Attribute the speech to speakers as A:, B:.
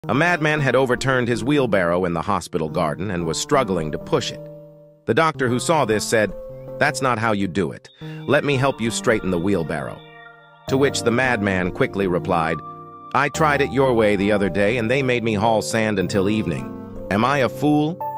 A: A madman had overturned his wheelbarrow in the hospital garden and was struggling to push it. The doctor who saw this said, "That's not how you do it. Let me help you straighten the wheelbarrow." To which the madman quickly replied, "I tried it your way the other day and they made me haul sand until evening. Am I a fool?"